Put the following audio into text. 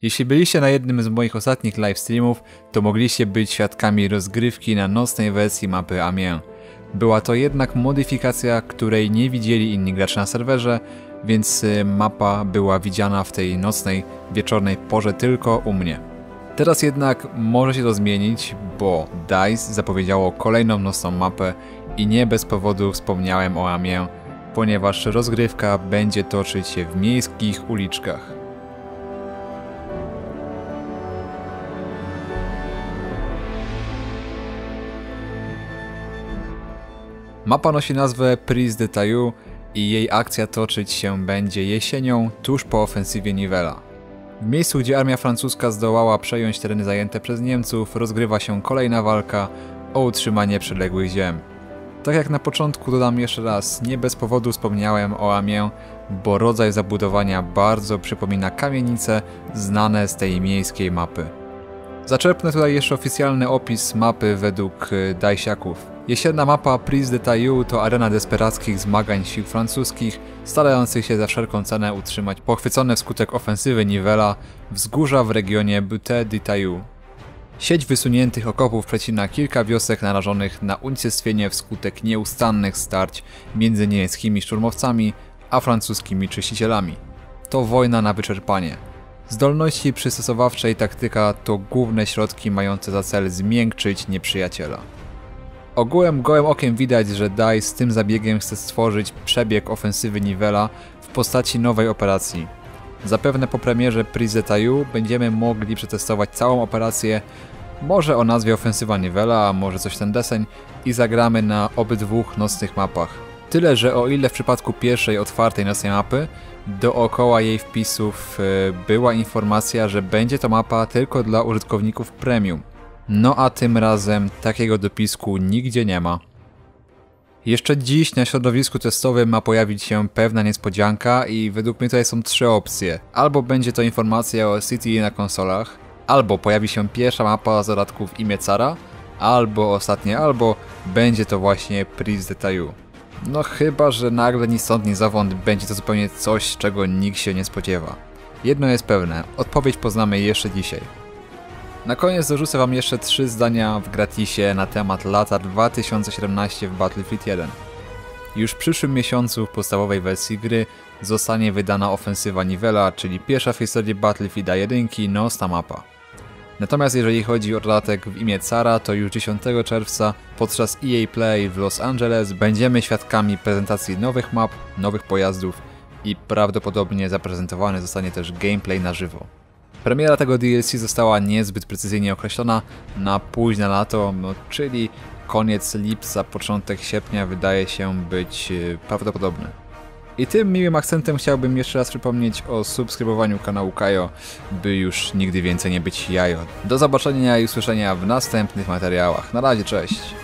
Jeśli byliście na jednym z moich ostatnich livestreamów, to mogliście być świadkami rozgrywki na nocnej wersji mapy Amiens. Była to jednak modyfikacja, której nie widzieli inni gracze na serwerze, więc mapa była widziana w tej nocnej, wieczornej porze tylko u mnie. Teraz jednak może się to zmienić, bo DICE zapowiedziało kolejną nocną mapę i nie bez powodu wspomniałem o Amiens, ponieważ rozgrywka będzie toczyć się w miejskich uliczkach. Mapa nosi nazwę Prise de Tailloux i jej akcja toczyć się będzie jesienią, tuż po ofensywie Nivelles. W miejscu, gdzie armia francuska zdołała przejąć tereny zajęte przez Niemców, rozgrywa się kolejna walka o utrzymanie przyległych ziem. Tak jak na początku dodam jeszcze raz, nie bez powodu wspomniałem o Amiens, bo rodzaj zabudowania bardzo przypomina kamienice znane z tej miejskiej mapy. Zaczerpnę tutaj jeszcze oficjalny opis mapy według Dajsiaków. Jesienna mapa Prise de Tailloux to arena desperackich zmagań sił francuskich, starających się za wszelką cenę utrzymać pochwycone wskutek ofensywy Nivelles wzgórza w regionie Butte de Tailloux. Sieć wysuniętych okopów przecina kilka wiosek narażonych na unicestwienie wskutek nieustannych starć między niemieckimi szturmowcami a francuskimi czyścicielami. To wojna na wyczerpanie. Zdolności przystosowawcze i taktyka to główne środki mające za cel zmiękczyć nieprzyjaciela. Ogółem gołym okiem widać, że DICE z tym zabiegiem chce stworzyć przebieg ofensywy Nivelles w postaci nowej operacji. Zapewne po premierze Prise de Tailloux będziemy mogli przetestować całą operację, może o nazwie ofensywa Nivelles, a może coś ten deseń, i zagramy na obydwu nocnych mapach. Tyle, że o ile w przypadku pierwszej otwartej nocnej mapy dookoła jej wpisów była informacja, że będzie to mapa tylko dla użytkowników premium. No a tym razem takiego dopisku nigdzie nie ma. Jeszcze dziś na środowisku testowym ma pojawić się pewna niespodzianka i według mnie tutaj są trzy opcje. Albo będzie to informacja o City na konsolach, albo pojawi się pierwsza mapa z dodatku w imię cara, albo ostatnie, albo będzie to właśnie Prise de Tailloux. No chyba, że nagle ni stąd ni zowąd będzie to zupełnie coś, czego nikt się nie spodziewa. Jedno jest pewne, odpowiedź poznamy jeszcze dzisiaj. Na koniec dorzucę wam jeszcze 3 zdania w gratisie na temat lata 2017 w Battlefield 1. Już w przyszłym miesiącu w podstawowej wersji gry zostanie wydana ofensywa Nivelles, czyli pierwsza w historii Battlefielda 1 nocna mapa. Natomiast jeżeli chodzi o dodatek w imię cara, to już 10 czerwca podczas EA Play w Los Angeles będziemy świadkami prezentacji nowych map, nowych pojazdów i prawdopodobnie zaprezentowany zostanie też gameplay na żywo. Premiera tego DLC została niezbyt precyzyjnie określona na późne lato, czyli koniec lipca, początek sierpnia wydaje się być prawdopodobny. I tym miłym akcentem chciałbym jeszcze raz przypomnieć o subskrybowaniu kanału Kajo, by już nigdy więcej nie być jajo. Do zobaczenia i usłyszenia w następnych materiałach. Na razie, cześć!